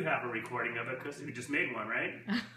have a recording of it because we just made one, right?